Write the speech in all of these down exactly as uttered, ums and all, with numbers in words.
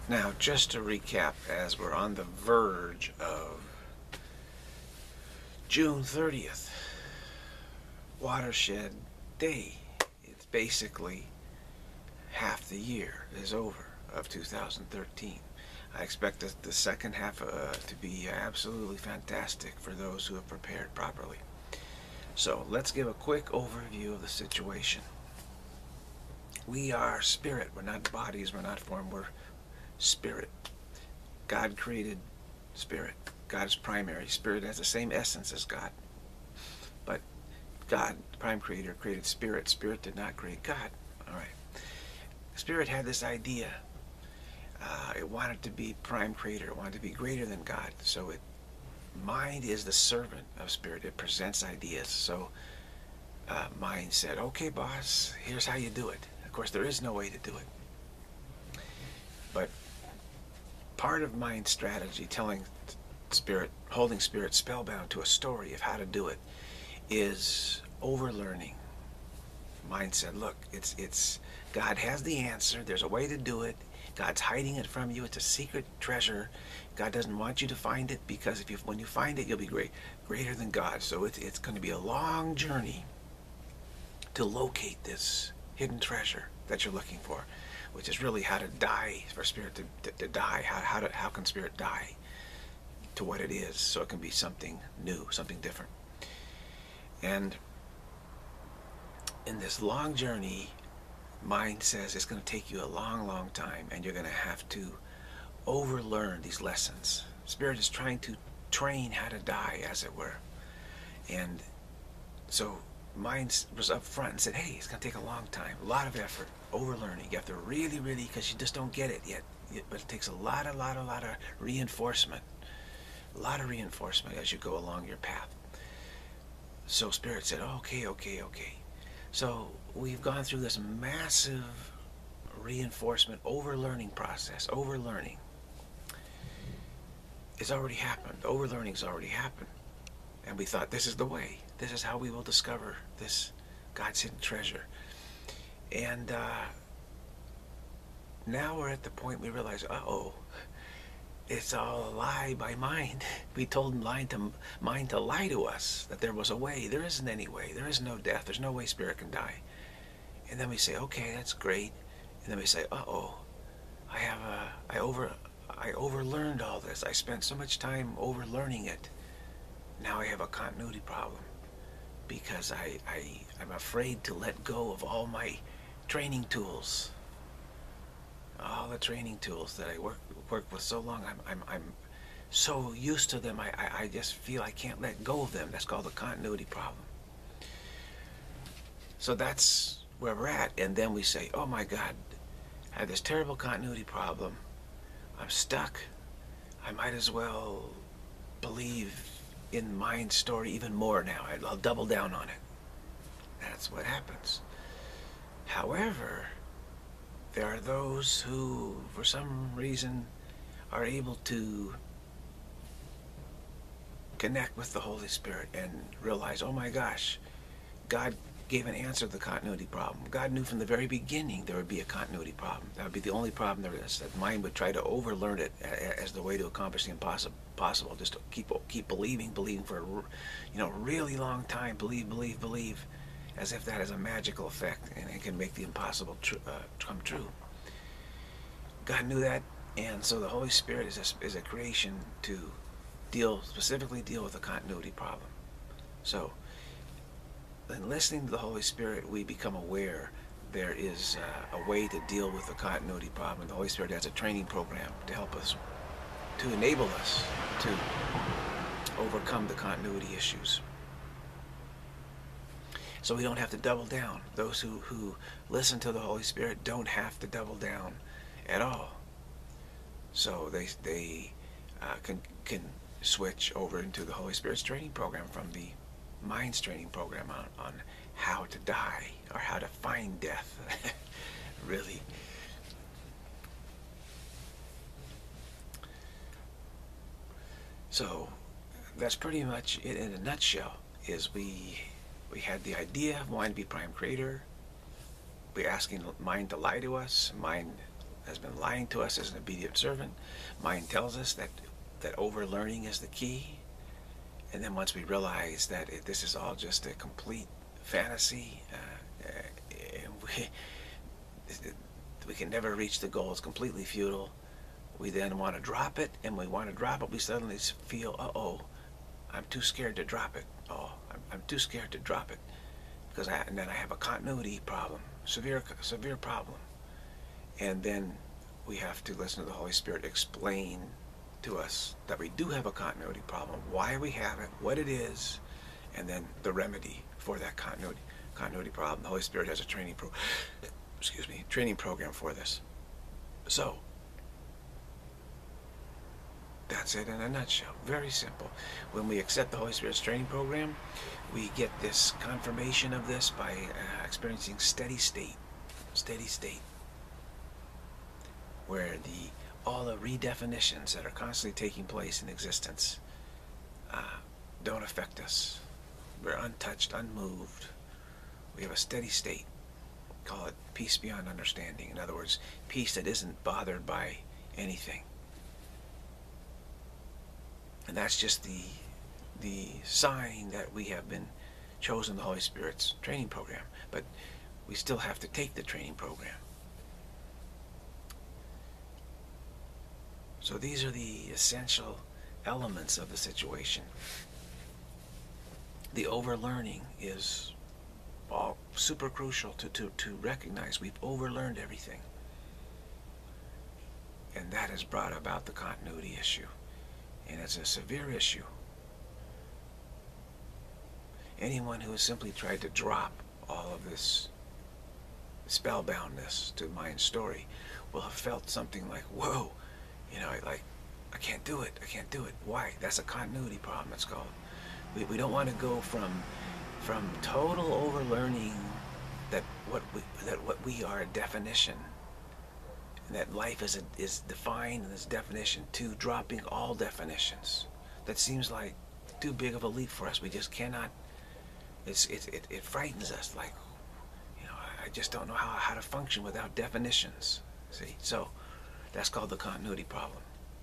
Now, just to recap, as we're on the verge of June thirtieth, Watershed Day, it's basically half the year is over of two thousand thirteen. I expect the, the second half uh, to be absolutely fantastic for those who have prepared properly. So let's give a quick overview of the situation. We are spirit. We're not bodies. We're not form. We're spirit. God created spirit. God is primary. Spirit has the same essence as God. But God, the prime creator, created spirit. Spirit did not create God. All right. Spirit had this idea. Uh, it wanted to be prime creator. It wanted to be greater than God. So it, mind is the servant of spirit. It presents ideas. So uh, mind said, okay, boss, here's how you do it. Of course, there is no way to do it. But part of mind's strategy, telling spirit, holding spirit spellbound to a story of how to do it, is overlearning. Mind said, look, it's, it's, God has the answer. There's a way to do it. God's hiding it from you. It's a secret treasure. God doesn't want you to find it, because if you, when you find it, you'll be great, greater than God. So it's, it's going to be a long journey to locate this hidden treasure that you're looking for, which is really how to die, for spirit to, to, to die. How, how, to, how can spirit die to what it is, so it can be something new, something different. And in this long journey, mind says it's going to take you a long, long time, and you're going to have to overlearn these lessons. Spirit is trying to train how to die, as it were. And so mind was up front and said, hey, it's going to take a long time, a lot of effort, overlearning. You have to really, really, because you just don't get it yet. But it takes a lot, a lot, a lot of reinforcement. A lot of reinforcement as you go along your path. So Spirit said, okay, okay, okay. So we've gone through this massive reinforcement, overlearning process. Overlearning. It's already happened. Overlearning's already happened. And we thought, this is the way. This is how we will discover this God's hidden treasure. And uh, now we're at the point we realize, uh-oh, it's all a lie by mind. We told mind to, mind to lie to us that there was a way. There isn't any way. There is no death. There's no way spirit can die. And then we say, okay, that's great. And then we say, uh-oh, I have a, I over, I overlearned all this. I spent so much time overlearning it. Now I have a continuity problem, because I, I, I'm afraid to let go of all my training tools. All the training tools that I work work with so long, I'm I'm I'm so used to them. I, I I just feel I can't let go of them. That's called the continuity problem. So that's where we're at. And then we say, oh my God, I have this terrible continuity problem. I'm stuck. I might as well believe in mind story even more now. I'll double down on it. That's what happens. However, there are those who, for some reason, are able to connect with the Holy Spirit and realize, oh my gosh, God gave an answer to the continuity problem. God knew from the very beginning there would be a continuity problem. That would be the only problem there is, that mind would try to overlearn it as the way to accomplish the impossible. Possible, just to keep keep believing, believing for a, you know, really long time. Believe, believe, believe, as if that has a magical effect and it can make the impossible tr uh, come true. God knew that, and so the Holy Spirit is a, is a creation to deal specifically deal with the continuity problem. So, in listening to the Holy Spirit, we become aware there is uh, a way to deal with the continuity problem. The Holy Spirit has a training program to help us, to enable us to overcome the continuity issues. So we don't have to double down. Those who, who listen to the Holy Spirit don't have to double down at all. So they, they uh, can, can switch over into the Holy Spirit's training program from the mind's training program on, on how to die, or how to find death. Really. So that's pretty much it in a nutshell. Is we we had the idea of wanting to be prime creator. We're asking mind to lie to us. Mind has been lying to us as an obedient servant. Mind tells us that that overlearning is the key. And then once we realize that it, this is all just a complete fantasy, uh, uh, we, we can never reach the goal, it's completely futile, we then want to drop it, and we want to drop it, we suddenly feel, uh-oh, I'm too scared to drop it. Oh, I'm, I'm too scared to drop it. Because I, and then I have a continuity problem, severe, severe problem. And then we have to listen to the Holy Spirit explain to us that we do have a continuity problem, why we have it, what it is, and then the remedy for that continuity continuity problem. The Holy Spirit has a training pro excuse me, training program for this. So that's it in a nutshell. Very simple. When we accept the Holy Spirit's training program, we get this confirmation of this by uh, experiencing steady state, steady state, where the all the redefinitions that are constantly taking place in existence uh, don't affect us. We're untouched, unmoved. We have a steady state. Call it peace beyond understanding. In other words, peace that isn't bothered by anything. And that's just the the sign that we have been chosen the Holy Spirit's training program. But we still have to take the training program. So these are the essential elements of the situation. The overlearning is all super crucial to, to, to recognize we've overlearned everything. And that has brought about the continuity issue. And it's a severe issue. Anyone who has simply tried to drop all of this spellboundness to mind story will have felt something like, whoa, you know, like, I can't do it, I can't do it. Why? That's a continuity problem, it's called. We, we don't want to go from from total overlearning that what we, that what we are a definition, and that life is, a, is defined in this definition, to dropping all definitions. That seems like too big of a leap for us. We just cannot, it's, it, it, it frightens us, like, you know, I just don't know how, how to function without definitions. See, so that's called the continuity problem.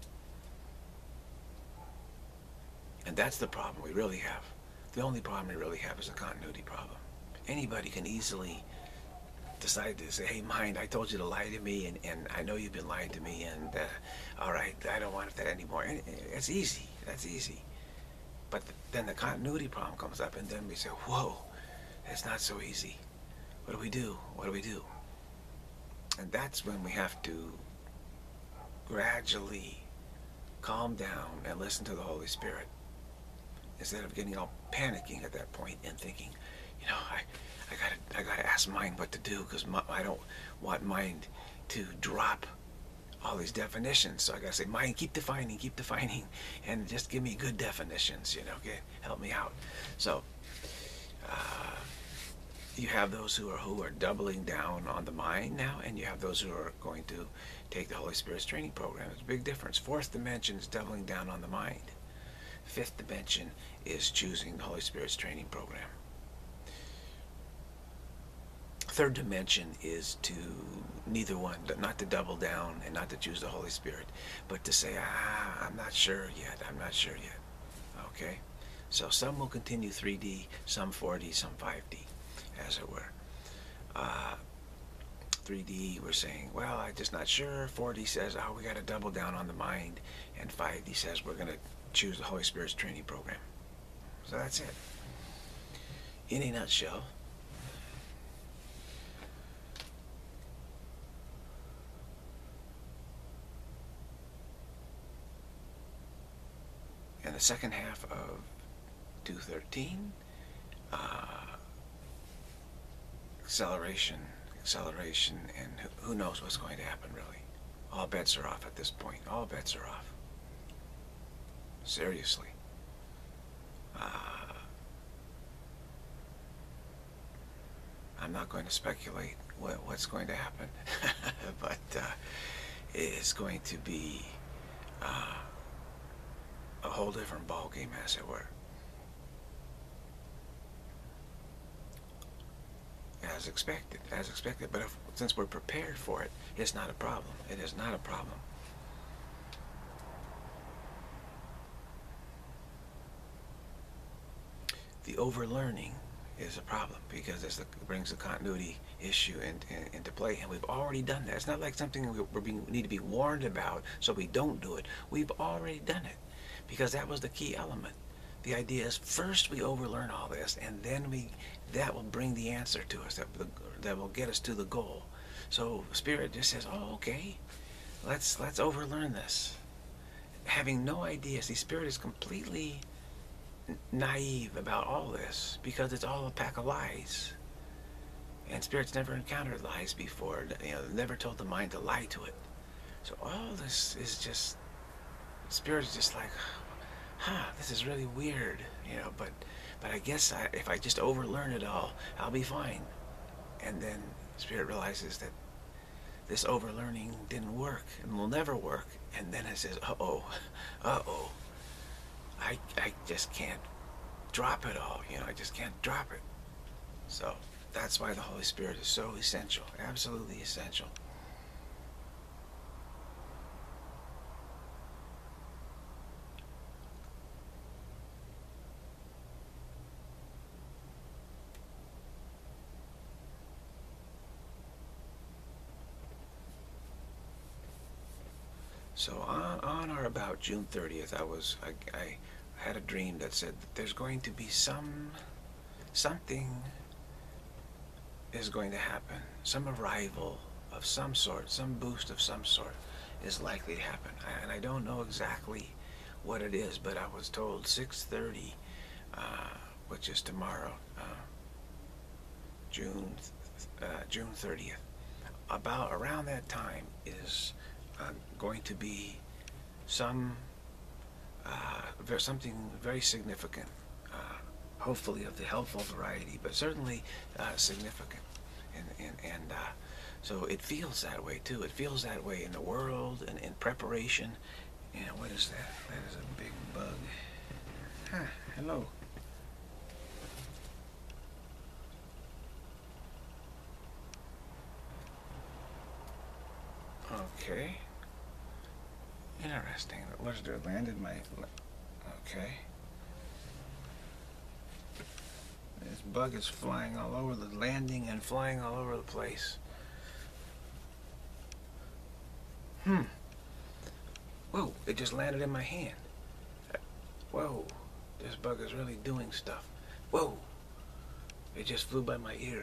And that's the problem we really have. The only problem we really have is a continuity problem. Anybody can easily decide to say, hey, mind, I told you to lie to me, and, and I know you've been lying to me, and uh, all right, I don't want that anymore. And it's easy. That's easy. But then the continuity problem comes up, and then we say, whoa, it's not so easy. What do we do? What do we do? And that's when we have to gradually calm down and listen to the Holy Spirit, instead of getting all panicking at that point and thinking, you know, I, I gotta, I gotta ask mind what to do, because I don't want mind to drop all these definitions. So I gotta say, mind, keep defining, keep defining, and just give me good definitions. You know, okay, help me out. So uh, you have those who are who are doubling down on the mind now, and you have those who are going to take the Holy Spirit's training program. There's a big difference. Fourth dimension is doubling down on the mind. Fifth dimension is choosing the Holy Spirit's training program. Third dimension is to neither one, not to double down and not to choose the Holy Spirit, but to say, ah, I'm not sure yet, I'm not sure yet. Okay? So some will continue three D, some four D, some five D, as it were. Uh, three D, we're saying, well, I'm just not sure. four D says, oh, we got to double down on the mind. And five D says, we're going to choose the Holy Spirit's training program. So that's it. In a nutshell, in the second half of two thirteen, uh, acceleration, acceleration, and who knows what's going to happen, really. All bets are off at this point. All bets are off. Seriously. Uh, I'm not going to speculate what, what's going to happen, but uh, it's going to be uh, a whole different ball game, as it were. as expected, as expected. But if, since we're prepared for it, it's not a problem. It is not a problem. The overlearning is a problem because it brings the continuity issue in, in, into play, and we've already done that. It's not like something we we're being, need to be warned about so we don't do it. We've already done it because that was the key element. The idea is first we overlearn all this, and then we that will bring the answer to us, that, that will get us to the goal. So Spirit just says, oh, okay, let's let's overlearn this. Having no idea. See, Spirit is completely naive about all this because it's all a pack of lies. And Spirit's never encountered lies before. You know, never told the mind to lie to it. So all this is just, Spirit is just like, huh, this is really weird, you know, but but I guess I, if I just overlearn it all, I'll be fine. And then Spirit realizes that this overlearning didn't work and will never work. And then it says, uh-oh, uh-oh, I, I just can't drop it all, you know, I just can't drop it. So that's why the Holy Spirit is so essential, absolutely essential. So on, on or about June thirtieth, I was I, I had a dream that said that there's going to be some something is going to happen, some arrival of some sort, some boost of some sort is likely to happen, and I don't know exactly what it is, but I was told six thirty, uh, which is tomorrow, uh, June uh, June thirtieth. About around that time is Uh, going to be some uh, something very significant, uh, hopefully of the helpful variety, but certainly uh, significant, and and, and uh, so it feels that way too. It feels that way in the world and in preparation. And what is that? That is a big bug. Huh, hello. Okay. Interesting. What is it? Landed my... Okay. This bug is flying all over the landing and flying all over the place. Hmm. Whoa, it just landed in my hand. Whoa, this bug is really doing stuff. Whoa, it just flew by my ear.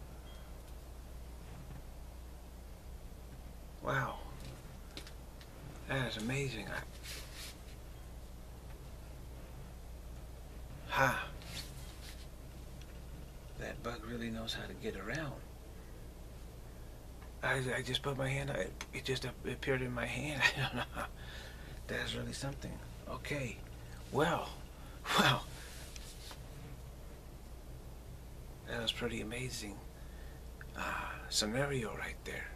Wow. That is amazing. I... Ha! That bug really knows how to get around. I, I just put my hand, it, it just appeared in my hand. I don't know. That's really something. Okay. Well, well. That was pretty amazing uh, scenario right there.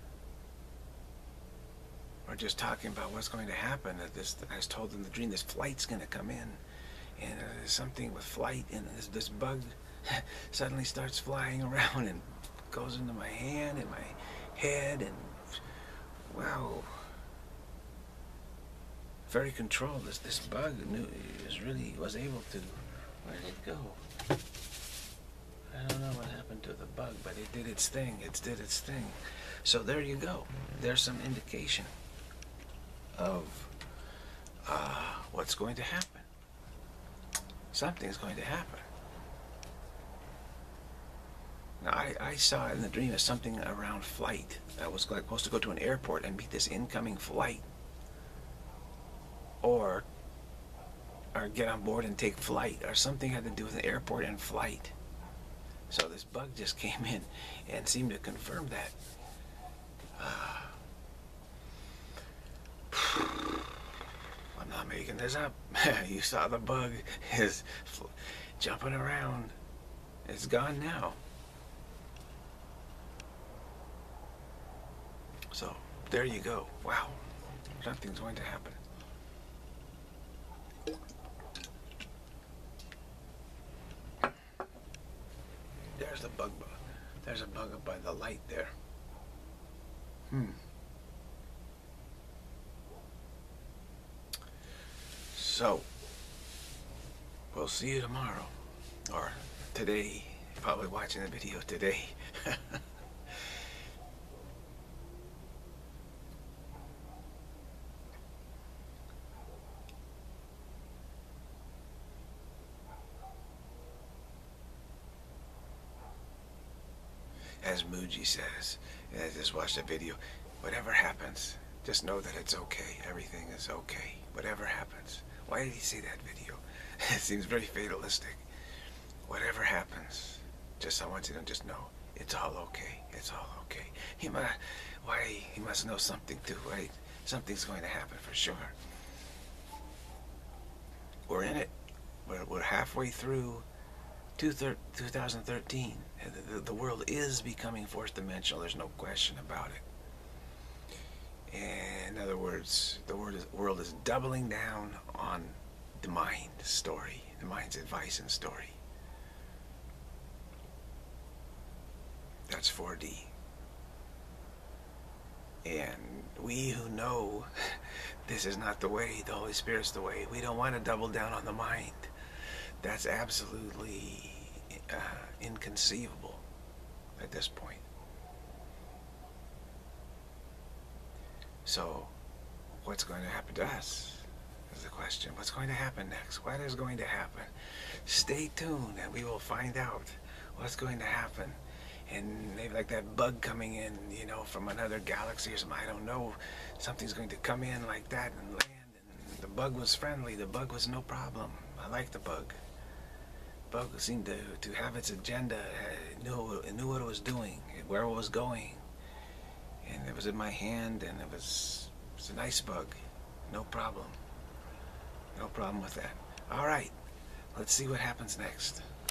We're just talking about what's going to happen. That this, I was told in the dream, this flight's going to come in, and uh, there's something with flight, and this, this bug suddenly starts flying around and goes into my hand and my head, and wow, very controlled. This this bug knew is really was able to. Where did it go? I don't know what happened to the bug, but it did its thing. It did its thing. So there you go. There's some indication of uh, what's going to happen. Something's going to happen. Now, I, I saw in the dream as something around flight. I was like supposed to go to an airport and meet this incoming flight, or or get on board and take flight, or something had to do with an airport and flight. So this bug just came in and seemed to confirm that. Uh, I'm not making this up. You saw the bug is jumping around. It's gone now. So there you go. Wow, something's going to happen. There's the bug bug. There there's a bug up by the light there. Hmm. So, we'll see you tomorrow. Or today. You're probably watching the video today. As Muji says, and I just watched a video, whatever happens, just know that it's okay. Everything is okay. Whatever happens. Why did he say that video? It seems very fatalistic. Whatever happens, just I want you to just know, it's all okay. It's all okay. He must, why, he must know something too, right? Something's going to happen for sure. We're in it. We're, we're halfway through two thousand thirteen. The, the world is becoming fourth dimensional. There's no question about it. In other words, the world is, world is doubling down on the mind story, the mind's advice and story. That's four D. And we who know this is not the way, the Holy Spirit's the way, we don't want to double down on the mind. That's absolutely uh, inconceivable at this point. So, what's going to happen to us is the question. What's going to happen next? What is going to happen? Stay tuned and we will find out what's going to happen. And maybe like that bug coming in, you know, from another galaxy or something, I don't know. Something's going to come in like that and land. And the bug was friendly. The bug was no problem. I like the bug. The bug seemed to, to have its agenda. It knew, it knew what it was doing, where it was going. And it was in my hand, and it was, it was a nice bug. No problem. No problem with that. All right. Let's see what happens next.